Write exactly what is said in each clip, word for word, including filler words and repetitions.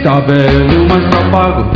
ninguém, tá velho, mas tá pago.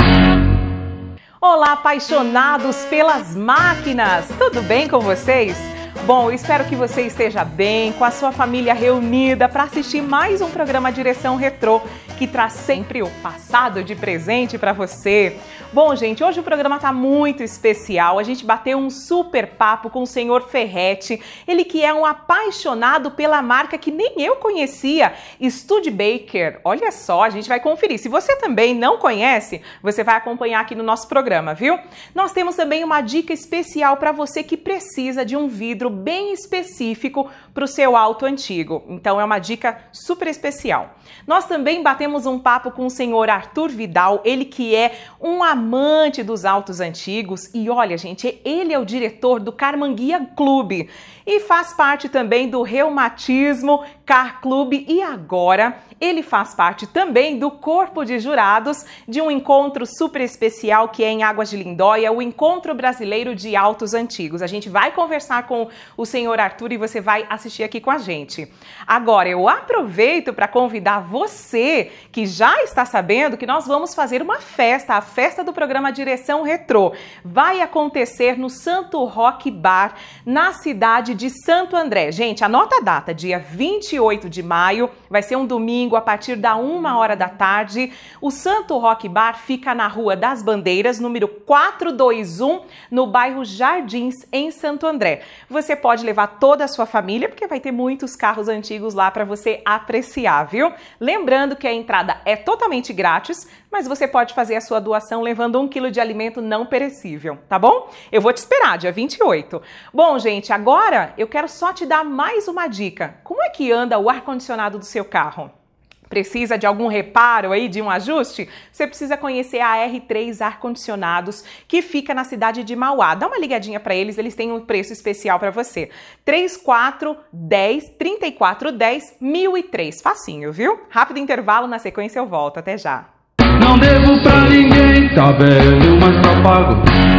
Olá, apaixonados pelas máquinas! Tudo bem com vocês? Bom, eu espero que você esteja bem, com a sua família reunida para assistir mais um programa Direção Retrô, que traz sempre o passado de presente para você. Bom, gente, hoje o programa tá muito especial. A gente bateu um super papo com o senhor Ferretti, ele que é um apaixonado pela marca que nem eu conhecia, Studebaker. Olha só, a gente vai conferir. Se você também não conhece, você vai acompanhar aqui no nosso programa, viu? Nós temos também uma dica especial para você que precisa de um vidro bem específico para o seu auto antigo. Então é uma dica super especial. Nós também batemos um papo com o senhor Arthur Vidal, ele que é um amante dos autos antigos e olha, gente, ele é o diretor do Carmanguia Clube e faz parte também do Reumatismo Car Clube e agora ele faz parte também do corpo de jurados de um encontro super especial que é em Águas de Lindóia, o Encontro Brasileiro de Autos Antigos. A gente vai conversar com o senhor Arthur e você vai assistir aqui com a gente. Agora, eu aproveito para convidar você que já está sabendo que nós vamos fazer uma festa, a festa do programa Direção Retrô. Vai acontecer no Santo Rock Bar, na cidade de Santo André. Gente, anota a data, dia vinte e oito de maio, vai ser um domingo a partir da uma hora da tarde. O Santo Rock Bar fica na Rua das Bandeiras, número quatrocentos e vinte e um, no bairro Jardins, em Santo André. Você pode levar toda a sua família, porque vai ter muitos carros antigos lá para você apreciar, viu? Lembrando que a entrada é totalmente grátis, mas você pode fazer a sua doação levando um quilo de alimento não perecível, tá bom? Eu vou te esperar, dia vinte e oito. Bom, gente, agora eu quero só te dar mais uma dica. Como é que anda o ar-condicionado do seu carro? Precisa de algum reparo aí, de um ajuste? Você precisa conhecer a R três Ar-Condicionados, que fica na cidade de Mauá. Dá uma ligadinha para eles, eles têm um preço especial para você. três quatro um zero, três quatro um zero, mil e três. Facinho, viu? Rápido intervalo, na sequência eu volto. Até já. Não devo pra ninguém, tá velho, mas tá pago.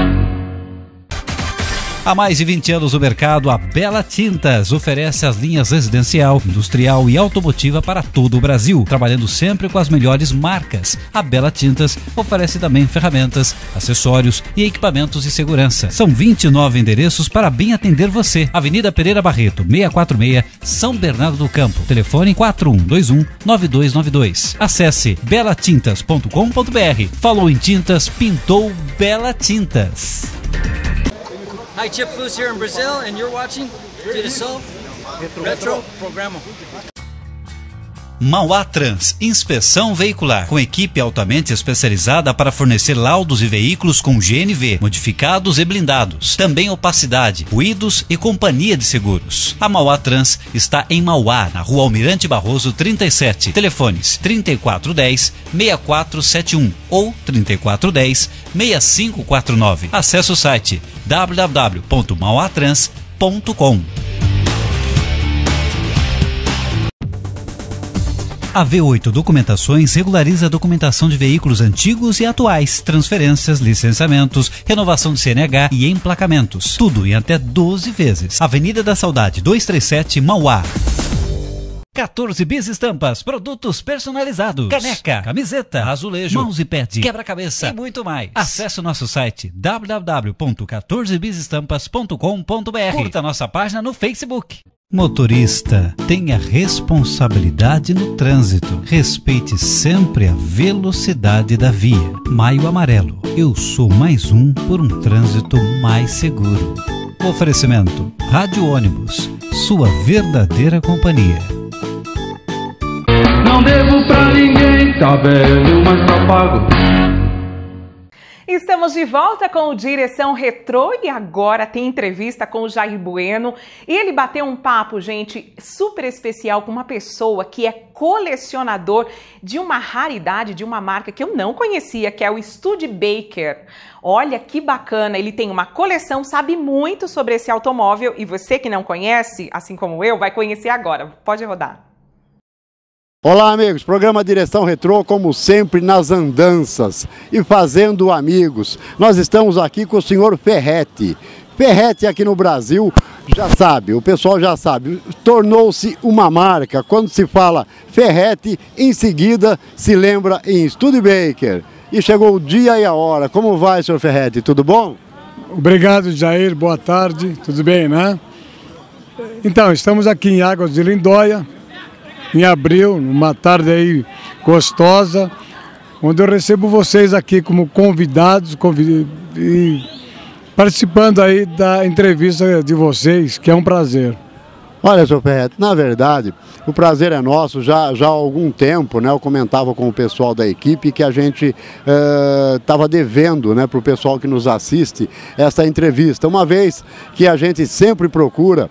Há mais de vinte anos o mercado, a Bela Tintas oferece as linhas residencial, industrial e automotiva para todo o Brasil, trabalhando sempre com as melhores marcas. A Bela Tintas oferece também ferramentas, acessórios e equipamentos de segurança. São vinte e nove endereços para bem atender você. Avenida Pereira Barreto, seiscentos e quarenta e seis, São Bernardo do Campo. Telefone quatro um dois um, nove dois nove dois. Acesse bela tintas ponto com ponto br. Falou em tintas, pintou Bela Tintas. Hi, Chip Foose here in Brazil, and you're watching Direção Retrô Programa. Mauá Trans, inspeção veicular, com equipe altamente especializada para fornecer laudos e veículos com G N V, modificados e blindados. Também opacidade, ruídos e companhia de seguros. A Mauá Trans está em Mauá, na Rua Almirante Barroso trinta e sete. Telefones trinta e quatro dez, sessenta e quatro setenta e um ou trinta e quatro dez, sessenta e cinco quarenta e nove. Acesse o site w w w ponto mauatrans ponto com. A V oito Documentações regulariza a documentação de veículos antigos e atuais, transferências, licenciamentos, renovação de C N H e emplacamentos. Tudo em até doze vezes. Avenida da Saudade duzentos e trinta e sete, Mauá. quatorze Bis Estampas, produtos personalizados, caneca, camiseta, azulejo, mousepad, quebra-cabeça e muito mais. Acesse o nosso site w w w ponto quatorze bis estampas ponto com ponto br. Curta nossa página no Facebook. Motorista, tenha responsabilidade no trânsito. Respeite sempre a velocidade da via. Maio Amarelo. Eu sou mais um por um trânsito mais seguro. Oferecimento: Rádio Ônibus, sua verdadeira companhia. Não devo pra ninguém, tá velho, mas tá pago. Estamos de volta com o Direção Retrô e agora tem entrevista com o Jair Bueno. E ele bateu um papo, gente, super especial com uma pessoa que é colecionador de uma raridade, de uma marca que eu não conhecia, que é o Studebaker. Olha que bacana, ele tem uma coleção, sabe muito sobre esse automóvel e você que não conhece, assim como eu, vai conhecer agora. Pode rodar. Olá, amigos, programa Direção Retrô, como sempre, nas andanças e fazendo amigos. Nós estamos aqui com o senhor Ferretti. Ferretti aqui no Brasil, já sabe, o pessoal já sabe, tornou-se uma marca. Quando se fala Ferretti, em seguida se lembra em Studebaker. E chegou o dia e a hora. Como vai, senhor Ferretti? Tudo bom? Obrigado, Jair. Boa tarde. Tudo bem, né? Então, estamos aqui em Águas de Lindóia, em abril, numa tarde aí gostosa, onde eu recebo vocês aqui como convidados, convid... e participando aí da entrevista de vocês, que é um prazer. Olha, senhor Ferretti, na verdade, o prazer é nosso já, já há algum tempo, né? Eu comentava com o pessoal da equipe que a gente estava uh, devendo, né, para o pessoal que nos assiste essa entrevista, uma vez que a gente sempre procura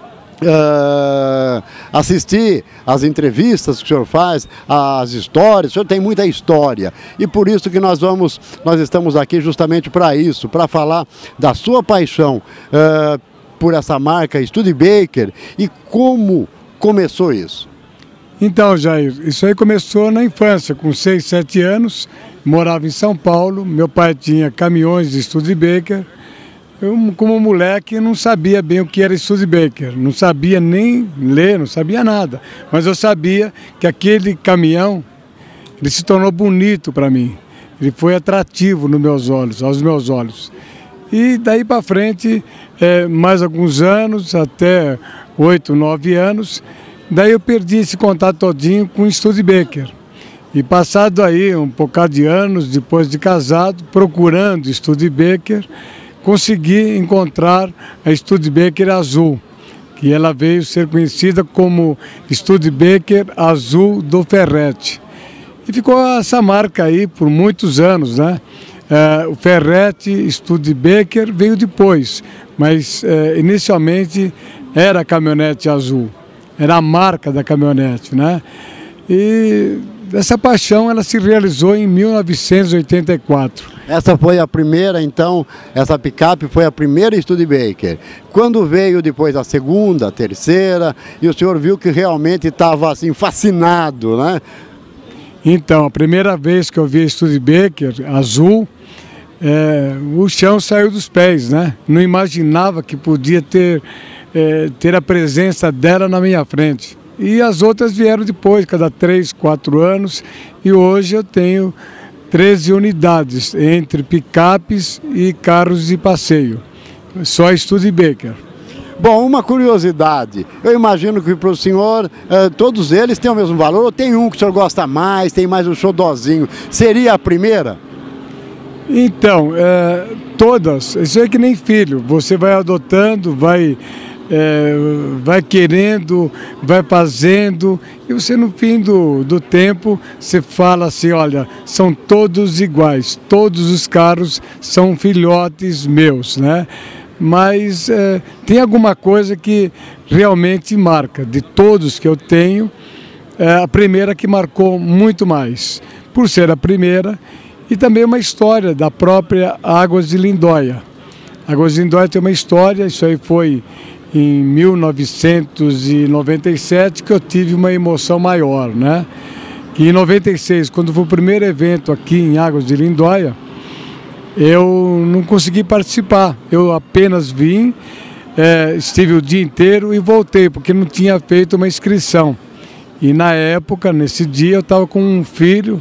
Uh, assistir às entrevistas que o senhor faz, às histórias. O senhor tem muita história e por isso que nós vamos, nós estamos aqui justamente para isso, para falar da sua paixão uh, por essa marca Studebaker e como começou isso. Então, Jair, isso aí começou na infância, com seis, sete anos, morava em São Paulo, meu pai tinha caminhões de Studebaker. Eu, como moleque, não sabia bem o que era Studebaker, não sabia nem ler, não sabia nada. Mas eu sabia que aquele caminhão, ele se tornou bonito para mim. Ele foi atrativo nos meus olhos, aos meus olhos. E daí para frente, é, mais alguns anos, até oito, nove anos, daí eu perdi esse contato todinho com Studebaker. E passado aí um bocado de anos, depois de casado, procurando Studebaker, consegui encontrar a Studebaker azul, que ela veio ser conhecida como Studebaker azul do Ferretti. E ficou essa marca aí por muitos anos, né? É, o Ferretti Studebaker veio depois, mas é, inicialmente era a caminhonete azul, era a marca da caminhonete, né? E essa paixão ela se realizou em mil novecentos e oitenta e quatro. Essa foi a primeira, então, essa picape foi a primeira Studebaker. Quando veio depois a segunda, a terceira, e o senhor viu que realmente estava assim fascinado, né? Então, a primeira vez que eu vi a Studebaker azul, é, o chão saiu dos pés, né? Não imaginava que podia ter, é, ter a presença dela na minha frente. E as outras vieram depois, cada três, quatro anos, e hoje eu tenho treze unidades, entre picapes e carros de passeio, só Studebaker. Bom, uma curiosidade, eu imagino que para o senhor, eh, todos eles têm o mesmo valor, ou tem um que o senhor gosta mais, tem mais um xodozinho, seria a primeira? Então, é, todas, isso é que nem filho, você vai adotando, vai... É, vai querendo, vai fazendo, e você no fim do, do tempo, você fala assim, olha, são todos iguais, todos os carros são filhotes meus, né? Mas é, tem alguma coisa que realmente marca, de todos que eu tenho, é a primeira que marcou muito mais, por ser a primeira, e também uma história da própria Águas de Lindóia. Águas de Lindóia tem uma história, isso aí foi em mil novecentos e noventa e sete que eu tive uma emoção maior, né? Que em noventa e seis, quando foi o primeiro evento aqui em Águas de Lindóia, eu não consegui participar. Eu apenas vim, é, estive o dia inteiro e voltei, porque não tinha feito uma inscrição. E na época, nesse dia, eu estava com um filho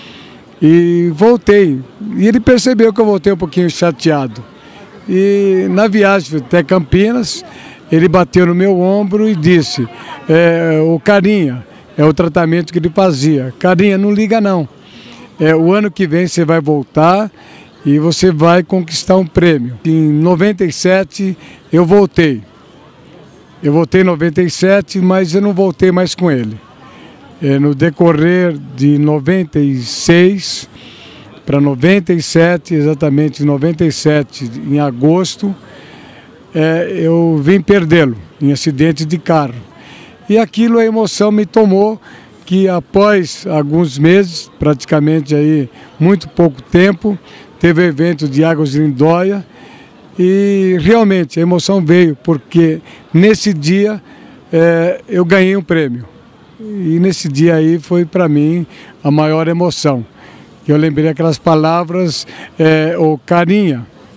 e voltei. E ele percebeu que eu voltei um pouquinho chateado. E na viagem até Campinas, ele bateu no meu ombro e disse, é, o Carinha, é o tratamento que ele fazia, Carinha, não liga não, é, o ano que vem você vai voltar e você vai conquistar um prêmio. Em noventa e sete eu voltei, eu voltei em noventa e sete, mas eu não voltei mais com ele. É, no decorrer de noventa e seis para noventa e sete, exatamente em noventa e sete, em agosto, É, eu vim perdê-lo em acidente de carro. E aquilo, a emoção me tomou, que após alguns meses, praticamente aí muito pouco tempo, teve o evento de Águas de Lindóia e realmente a emoção veio, porque nesse dia é, eu ganhei um prêmio. E nesse dia aí foi para mim a maior emoção. Eu lembrei aquelas palavras, é, o Carinha,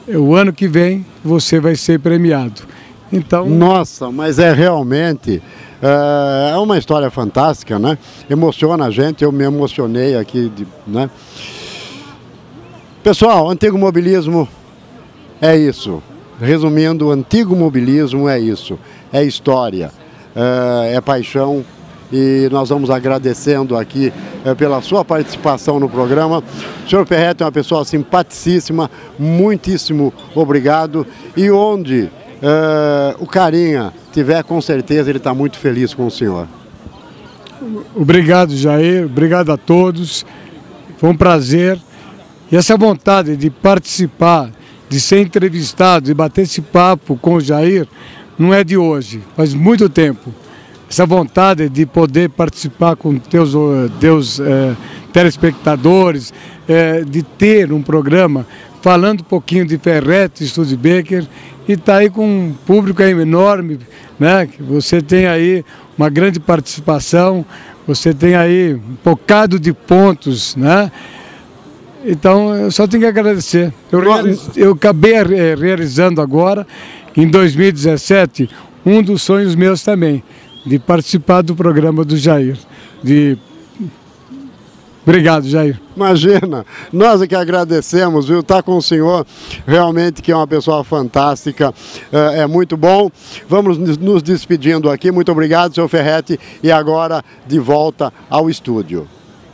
o ano que vem você vai ser premiado. Então... Nossa, mas é realmente... É uma história fantástica, né? Emociona a gente, eu me emocionei aqui, né? Pessoal, antigo mobilismo é isso. Resumindo, o antigo mobilismo é isso. É história, é, é paixão. E nós vamos agradecendo aqui é, pela sua participação no programa. O senhor Ferretti é uma pessoa simpaticíssima, muitíssimo obrigado. E onde é, o Carinha tiver, com certeza ele está muito feliz com o senhor. Obrigado, Jair, obrigado a todos, foi um prazer. E essa vontade de participar, de ser entrevistado, de bater esse papo com o Jair, não é de hoje, faz muito tempo. Essa vontade de poder participar com teus, teus é, telespectadores, é, de ter um programa falando um pouquinho de Ferretti, Studebaker, e está aí com um público aí enorme, né? Você tem aí uma grande participação, você tem aí um bocado de pontos, né? Então, eu só tenho que agradecer. Eu, eu acabei realizando agora, em dois mil e dezessete, um dos sonhos meus também, de participar do programa do Jair. De... Obrigado, Jair. Imagina, nós é que agradecemos, viu? Estar com o senhor, realmente que é uma pessoa fantástica, é, é muito bom. Vamos nos despedindo aqui. Muito obrigado, senhor Ferretti. E agora, de volta ao estúdio.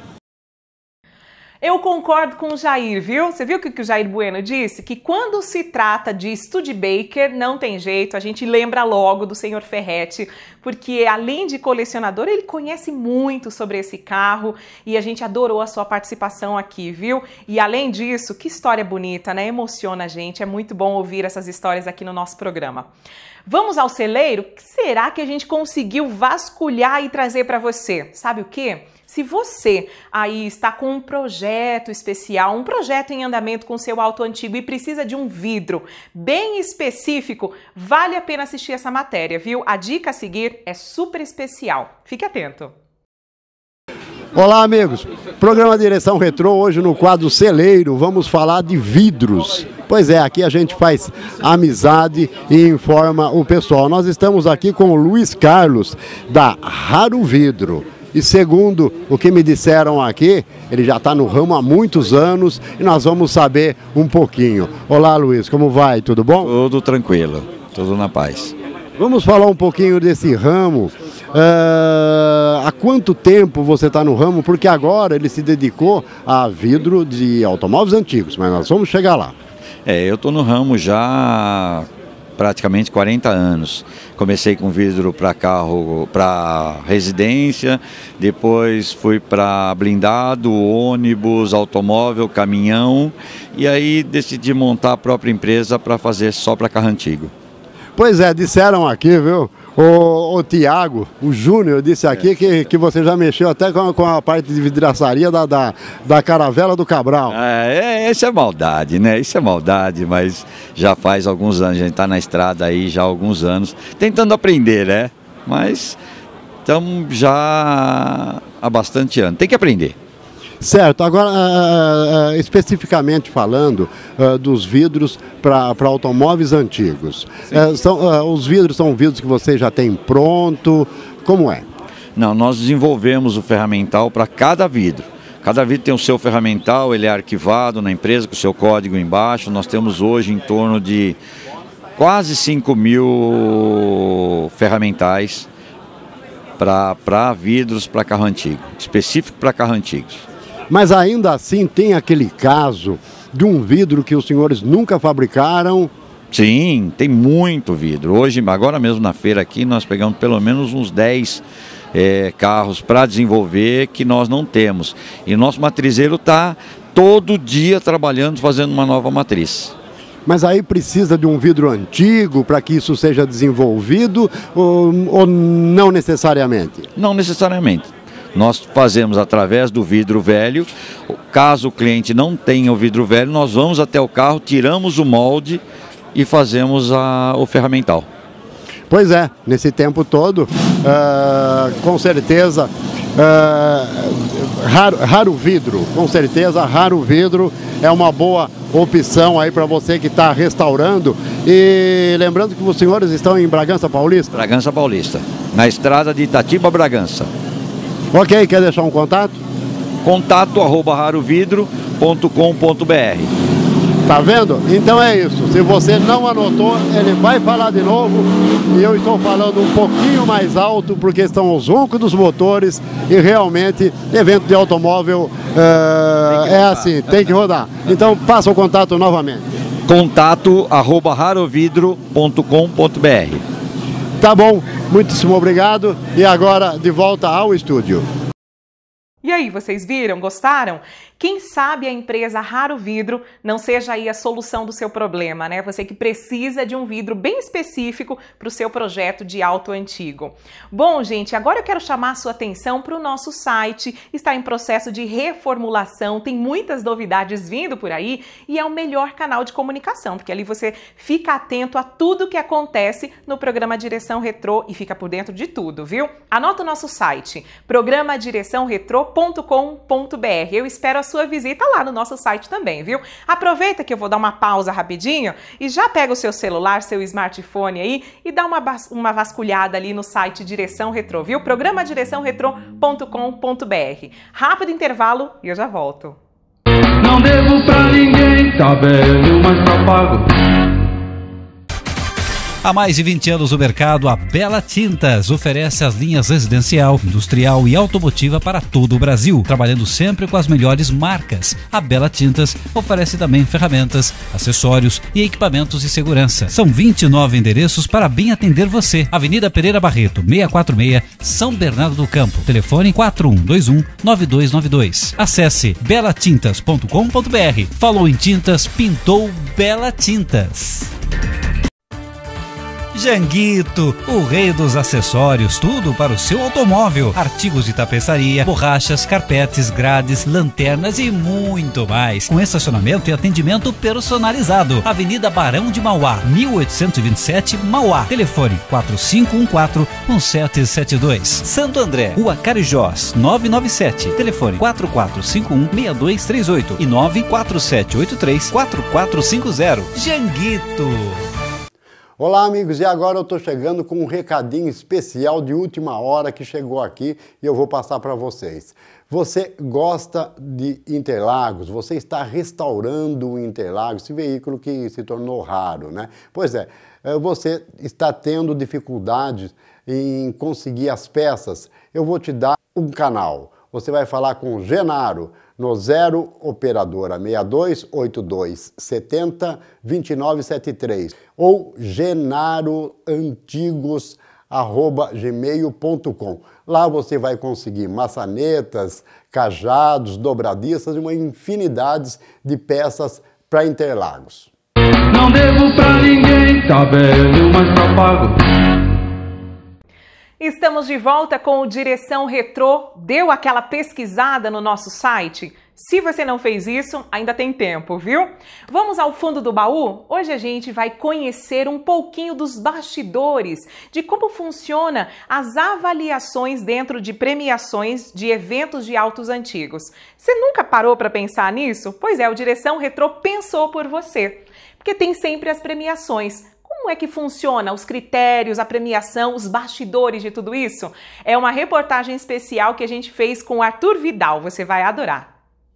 Eu concordo com o Jair, viu? Você viu o que o Jair Bueno disse? Que quando se trata de Studebaker, não tem jeito, a gente lembra logo do senhor Ferretti, porque além de colecionador, ele conhece muito sobre esse carro e a gente adorou a sua participação aqui, viu? E além disso, que história bonita, né? Emociona a gente, é muito bom ouvir essas histórias aqui no nosso programa. Vamos ao celeiro? O que será que a gente conseguiu vasculhar e trazer para você? Sabe o quê? Se você aí está com um projeto especial, um projeto em andamento com seu auto antigo e precisa de um vidro bem específico, vale a pena assistir essa matéria, viu? A dica a seguir é super especial. Fique atento. Olá, amigos. Programa Direção Retrô, hoje no quadro Celeiro, vamos falar de vidros. Pois é, aqui a gente faz amizade e informa o pessoal. Nós estamos aqui com o Luiz Carlos, da Raro Vidro. E segundo o que me disseram aqui, ele já está no ramo há muitos anos e nós vamos saber um pouquinho. Olá, Luiz, como vai? Tudo bom? Tudo tranquilo, tudo na paz. Vamos falar um pouquinho desse ramo. Uh, há quanto tempo você está no ramo? Porque agora ele se dedicou a vidro de automóveis antigos, mas nós vamos chegar lá. É, eu estou no ramo já há praticamente quarenta anos. Comecei com vidro para carro, para residência, depois fui para blindado, ônibus, automóvel, caminhão, e aí decidi montar a própria empresa para fazer só para carro antigo. Pois é, disseram aqui, viu? O, o Tiago, o Júnior, disse aqui é. que, que você já mexeu até com a, com a parte de vidraçaria da, da, da Caravela do Cabral. É, é, isso é maldade, né? Isso é maldade, mas já faz alguns anos, a gente está na estrada aí já há alguns anos, tentando aprender, né? Mas estamos já há bastante anos, tem que aprender. Certo, agora uh, uh, especificamente falando uh, dos vidros para automóveis antigos, uh, são, uh, os vidros são vidros que você já tem pronto, como é? Não, nós desenvolvemos o ferramental para cada vidro. Cada vidro tem o seu ferramental, ele é arquivado na empresa com o seu código embaixo. Nós temos hoje em torno de quase cinco mil ferramentais para vidros para carro antigo, específico para carro antigos. Mas ainda assim tem aquele caso de um vidro que os senhores nunca fabricaram? Sim, tem muito vidro. Hoje, agora mesmo na feira aqui, nós pegamos pelo menos uns dez é, carros para desenvolver que nós não temos. E nosso matrizeiro está todo dia trabalhando, fazendo uma nova matriz. Mas aí precisa de um vidro antigo para que isso seja desenvolvido ou, ou não necessariamente? Não necessariamente. Nós fazemos através do vidro velho. Caso o cliente não tenha o vidro velho, nós vamos até o carro, tiramos o molde e fazemos a, o ferramental. Pois é, nesse tempo todo, uh, com certeza, Uh, raro, raro Vidro, com certeza, Raro Vidro é uma boa opção aí para você que está restaurando. E lembrando que os senhores estão em Bragança Paulista? Bragança Paulista, na estrada de Itatiba a Bragança. Ok, quer deixar um contato? Contato arroba raro vidro ponto com ponto br. Tá vendo? Então é isso. Se você não anotou, ele vai falar de novo. E eu estou falando um pouquinho mais alto, porque estão os roncos dos motores. E realmente, evento de automóvel uh, é assim, tem que rodar. Então passa o contato novamente. Contato arroba raro vidro ponto com ponto br. Tá bom, muitíssimo obrigado. E agora de volta ao estúdio. E aí, vocês viram? Gostaram? Quem sabe a empresa Raro Vidro não seja aí a solução do seu problema, né? Você que precisa de um vidro bem específico para o seu projeto de auto antigo. Bom, gente, agora eu quero chamar a sua atenção para o nosso site. Está em processo de reformulação, tem muitas novidades vindo por aí e é o melhor canal de comunicação, porque ali você fica atento a tudo que acontece no programa Direção Retrô e fica por dentro de tudo, viu? Anota o nosso site, programa direção retrô ponto com ponto br. Eu espero a sua visita lá no nosso site também, viu? Aproveita que eu vou dar uma pausa rapidinho e já pega o seu celular, seu smartphone aí e dá uma, uma vasculhada ali no site Direção Retrô, viu? programa direção retrô ponto com ponto br. Rápido intervalo e eu já volto. Não devo pra ninguém, tá velho, mas tá pago. Há mais de vinte anos no mercado, a Bela Tintas oferece as linhas residencial, industrial e automotiva para todo o Brasil, trabalhando sempre com as melhores marcas. A Bela Tintas oferece também ferramentas, acessórios e equipamentos de segurança. São vinte e nove endereços para bem atender você. Avenida Pereira Barreto, seiscentos e quarenta e seis, São Bernardo do Campo. Telefone quatro um dois um, nove dois nove dois. Acesse bela tintas ponto com ponto br. Falou em tintas, pintou Bela Tintas. Janguito, o rei dos acessórios, tudo para o seu automóvel, artigos de tapeçaria, borrachas, carpetes, grades, lanternas e muito mais, com estacionamento e atendimento personalizado. Avenida Barão de Mauá, mil oitocentos e vinte e sete, Mauá. Telefone quatro cinco um quatro, um sete sete dois. Santo André, Rua Carijós, novecentos e noventa e sete. Telefone quatro quatro cinco um, seis dois três oito e nove quatro sete oito três, quatro quatro cinco zero. Janguito. Olá, amigos, e agora eu estou chegando com um recadinho especial de última hora que chegou aqui e eu vou passar para vocês. Você gosta de Interlagos? Você está restaurando o Interlagos, esse veículo que se tornou raro, né? Pois é, você está tendo dificuldades em conseguir as peças. Eu vou te dar um canal. Você vai falar com o Genaro no zero operadora seis dois oito dois sete zero, dois nove sete três ou genaroantigos arroba gmail ponto com. Lá você vai conseguir maçanetas, cajados, dobradiças e uma infinidade de peças para Interlagos. Não devo pra ninguém, tá velho, mas tá pago. Estamos de volta com o Direção Retrô. Deu aquela pesquisada no nosso site? Se você não fez isso, ainda tem tempo, viu? Vamos ao fundo do baú? Hoje a gente vai conhecer um pouquinho dos bastidores, de como funciona as avaliações dentro de premiações de eventos de autos antigos. Você nunca parou para pensar nisso? Pois é, o Direção Retrô pensou por você, porque tem sempre as premiações. Como é que funciona os critérios, a premiação, os bastidores de tudo isso? É uma reportagem especial que a gente fez com o Arthur Vidal, você vai adorar.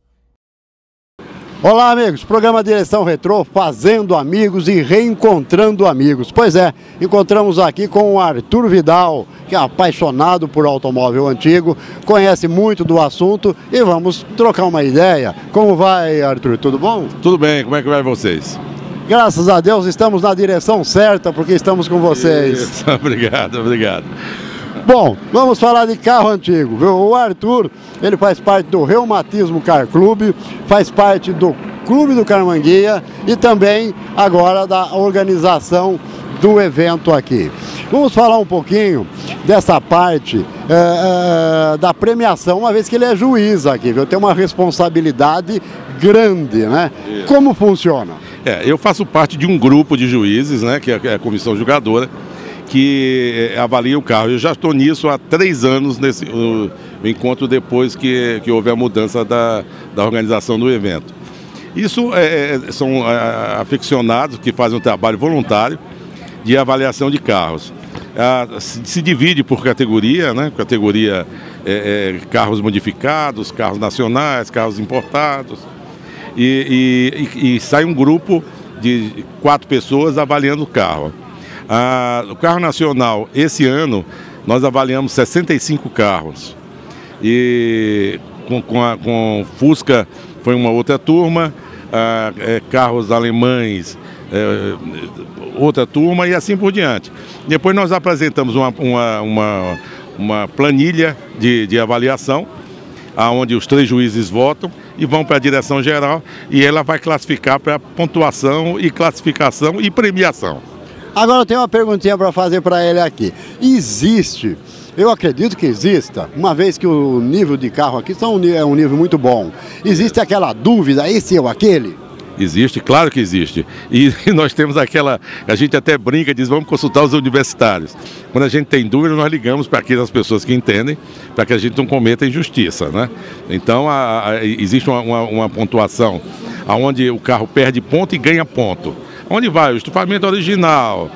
Olá, amigos, programa Direção Retrô, fazendo amigos e reencontrando amigos. Pois é, encontramos aqui com o Arthur Vidal, que é apaixonado por automóvel antigo, conhece muito do assunto e vamos trocar uma ideia. Como vai, Arthur? Tudo bom? Tudo bem, como é que vai vocês? Graças a Deus estamos na direção certa, porque estamos com vocês. Isso, obrigado, obrigado. Bom, vamos falar de carro antigo, viu? O Arthur, ele faz parte do Reumatismo Car Clube, faz parte do Clube do Carmanguia e também agora da organização do evento aqui. Vamos falar um pouquinho dessa parte é, é, da premiação, uma vez que ele é juiz aqui, viu? Tem uma responsabilidade grande, né? Isso. Como funciona? É, eu faço parte de um grupo de juízes, né, que é a comissão julgadora, que avalia o carro. Eu já estou nisso há três anos, nesse, o encontro depois que, que houve a mudança da, da organização do evento. Isso é, são é, aficionados que fazem um trabalho voluntário de avaliação de carros. É, se, se divide por categoria, né? Categoria é, é, carros modificados, carros nacionais, carros importados. E, e, e sai um grupo de quatro pessoas avaliando o carro. Ah, o carro nacional, esse ano, nós avaliamos sessenta e cinco carros. E com, com, a, com Fusca foi uma outra turma, ah, é, carros alemães, é, outra turma e assim por diante. Depois nós apresentamos uma, uma, uma, uma planilha de, de avaliação, onde os três juízes votam e vão para a direção geral e ela vai classificar para pontuação e classificação e premiação. Agora eu tenho uma perguntinha para fazer para ele aqui. Existe, eu acredito que exista, uma vez que o nível de carro aqui são, é um nível muito bom, existe aquela dúvida, esse ou aquele? Existe, claro que existe. E nós temos aquela, a gente até brinca, diz, vamos consultar os universitários. Quando a gente tem dúvida, nós ligamos para aquelas pessoas que entendem, para que a gente não cometa injustiça, né? Então, a, a, existe uma, uma, uma pontuação onde o carro perde ponto e ganha ponto. Onde vai o estufamento original,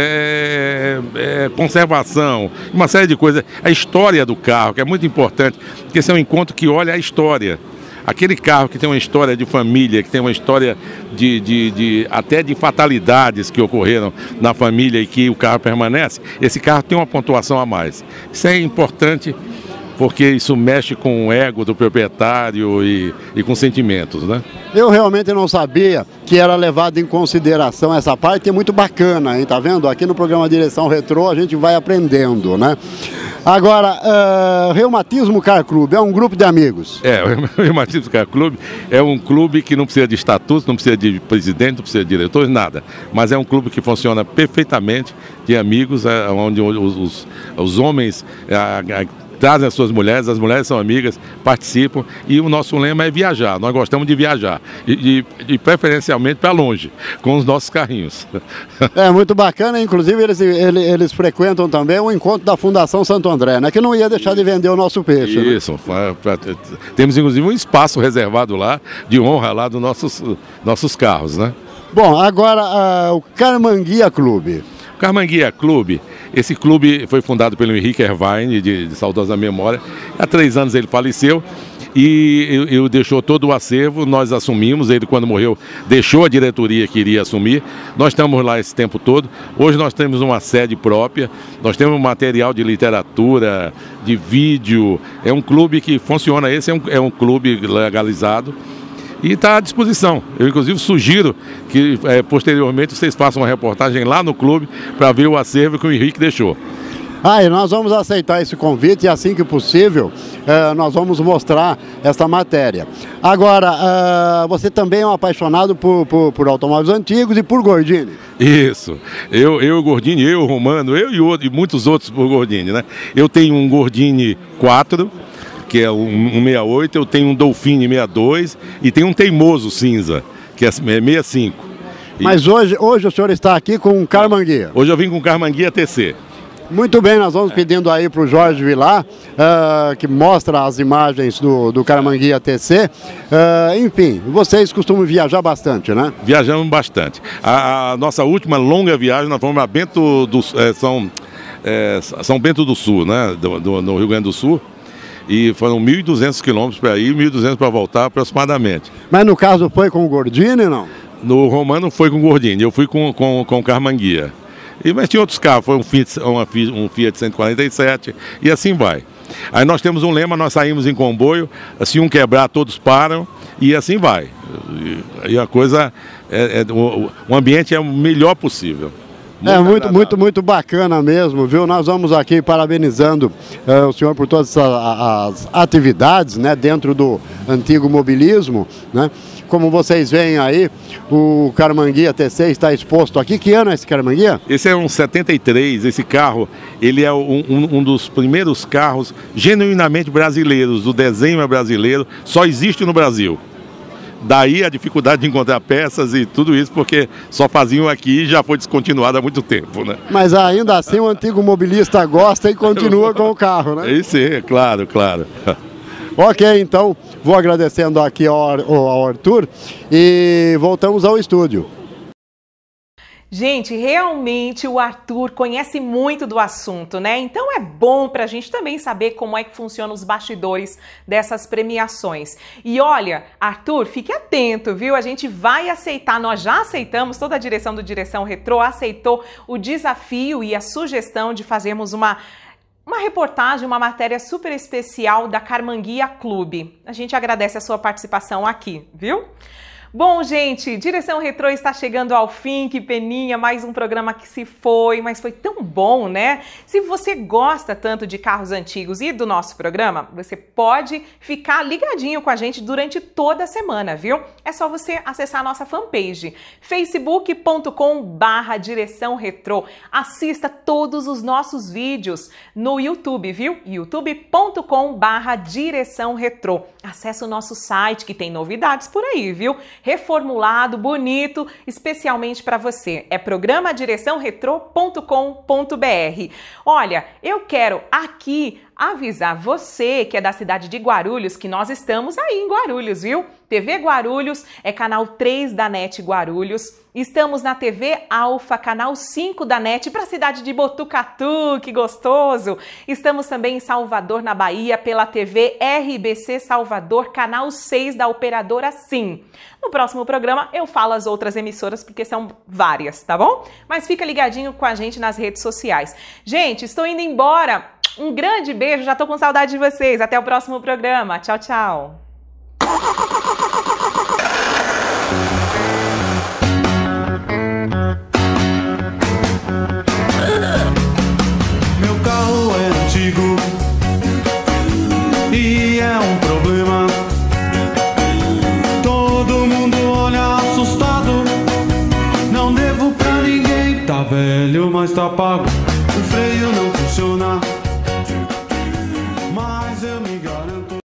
é, é, conservação, uma série de coisas. A história do carro, que é muito importante, porque esse é um encontro que olha a história. Aquele carro que tem uma história de família, que tem uma história de, de, de até de fatalidades que ocorreram na família e que o carro permanece, esse carro tem uma pontuação a mais. Isso é importante porque isso mexe com o ego do proprietário e, e com sentimentos, né? Eu realmente não sabia que era levado em consideração essa parte, é muito bacana, hein? Tá vendo? Aqui no programa Direção Retrô a gente vai aprendendo, né? Agora, uh, Reumatismo Car Club é um grupo de amigos? É, o Reumatismo Car Club é um clube que não precisa de estatuto, não precisa de presidente, não precisa de diretores, nada. Mas é um clube que funciona perfeitamente de amigos, é, onde os, os, os homens a, a, trazem as suas mulheres, as mulheres são amigas, participam e o nosso lema é viajar, nós gostamos de viajar e, e, e preferencialmente para longe, com os nossos carrinhos. É muito bacana, inclusive eles, eles, eles frequentam também o encontro da Fundação Santo André, né, que não ia deixar de vender o nosso peixe. Isso, né? pra, pra, temos inclusive um espaço reservado lá, de honra lá dos nossos, nossos carros, né? Bom, agora uh, o Carmanguia Clube. O Carmanguia Clube, esse clube foi fundado pelo Henrique Ervine, de, de saudosa memória. Há três anos ele faleceu e ele deixou todo o acervo, nós assumimos, ele quando morreu deixou a diretoria que iria assumir. Nós estamos lá esse tempo todo. Hoje nós temos uma sede própria, nós temos material de literatura, de vídeo. É um clube que funciona, esse é um, é um clube legalizado. E está à disposição. Eu, inclusive, sugiro que, é, posteriormente, vocês façam uma reportagem lá no clube para ver o acervo que o Henrique deixou. Ah, e nós vamos aceitar esse convite e, assim que possível, eh, nós vamos mostrar essa matéria. Agora, eh, você também é um apaixonado por, por, por automóveis antigos e por Gordini. Isso. Eu, eu Gordini, eu, Romano, eu e, outro, e muitos outros por Gordini, né? Eu tenho um Gordini quatro, que é um sessenta e oito, eu tenho um Dolphine sessenta e dois e tenho um Teimoso cinza, que é sessenta e cinco. Mas hoje, hoje o senhor está aqui com um Carmanguia? Hoje eu vim com um Carmanguia T C. Muito bem, nós vamos pedindo aí para o Jorge Vilar, uh, que mostra as imagens do, do Carmanguia T C. Uh, enfim, vocês costumam viajar bastante, né? Viajamos bastante. A, a nossa última longa viagem, nós fomos a Bento do, é, São, é, São Bento do Sul, né? Do, do, no Rio Grande do Sul. E foram mil e duzentos quilômetros para ir, mil e duzentos para voltar aproximadamente. Mas no caso foi com o Gordini, não? No Romano foi com o Gordini, eu fui com, com, com o Carmanguia. E, mas tinha outros carros, foi um Fiat, uma, um Fiat cento e quarenta e sete e assim vai. Aí nós temos um lema, nós saímos em comboio, se um quebrar todos param e assim vai. E, e a coisa, é, é, o, o ambiente é o melhor possível. Muito é muito, muito, muito bacana mesmo, viu? Nós vamos aqui parabenizando uh, o senhor por todas as, as atividades, né, dentro do antigo mobilismo, né? Como vocês veem aí, o Carmanguia T C está exposto aqui. Que ano é esse Carmanguia? Esse é um setenta e três, esse carro, ele é um, um, um dos primeiros carros genuinamente brasileiros, o desenho é brasileiro, só existe no Brasil. Daí a dificuldade de encontrar peças e tudo isso, porque só faziam aqui e já foi descontinuado há muito tempo, né? Mas ainda assim o antigo mobilista gosta e continua com o carro, né? Isso é, claro, claro. Ok, então vou agradecendo aqui ao, ao Arthur e voltamos ao estúdio. Gente, realmente o Arthur conhece muito do assunto, né? Então é bom pra gente também saber como é que funcionam os bastidores dessas premiações. E olha, Arthur, fique atento, viu? A gente vai aceitar, nós já aceitamos, toda a direção do Direção Retrô aceitou o desafio e a sugestão de fazermos uma Uma reportagem, uma matéria super especial da Carmanguia Clube. A gente agradece a sua participação aqui, viu? Bom, gente, Direção Retrô está chegando ao fim, que peninha, mais um programa que se foi, mas foi tão bom, né? Se você gosta tanto de carros antigos e do nosso programa, você pode ficar ligadinho com a gente durante toda a semana, viu? É só você acessar a nossa fanpage, facebook ponto com barra Direção Retrô. Assista todos os nossos vídeos no YouTube, viu? youtube ponto com barra Direção Retrô. Acesse o nosso site que tem novidades por aí, viu? Reformulado, bonito, especialmente para você. É programa direção retrô ponto com ponto br. Olha, eu quero aqui avisar você que é da cidade de Guarulhos que nós estamos aí em Guarulhos, viu? T V Guarulhos é canal três da NET Guarulhos. Estamos na T V Alfa, canal cinco da NET, para a cidade de Botucatu, que gostoso! Estamos também em Salvador, na Bahia, pela T V R B C Salvador, canal seis da operadora Sim. No próximo programa eu falo as outras emissoras, porque são várias, tá bom? Mas fica ligadinho com a gente nas redes sociais. Gente, estou indo embora. Um grande beijo, já tô com saudade de vocês. Até o próximo programa. Tchau, tchau. Meu carro é antigo e é um problema. Todo mundo olha assustado. Não devo pra ninguém. Tá velho, mas tá pago.